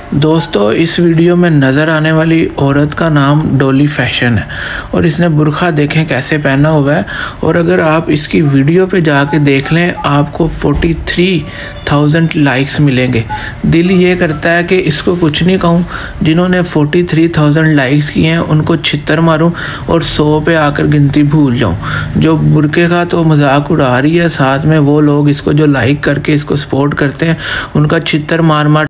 दोस्तों, इस वीडियो में नज़र आने वाली औरत का नाम डॉली फैशन है और इसने बुर्का देखें कैसे पहना हुआ है। और अगर आप इसकी वीडियो पे जाके देख लें आपको 43,000 लाइक्स मिलेंगे। दिल ये करता है कि इसको कुछ नहीं कहूँ, जिन्होंने 43,000 लाइक्स किए हैं उनको छित्तर मारूँ और 100 पे आकर गिनती भूल जाऊँ। जो बुर्के का तो मजाक उड़ा रही है, साथ में वो लोग इसको जो लाइक करके इसको सपोर्ट करते हैं उनका छित्तर मार मार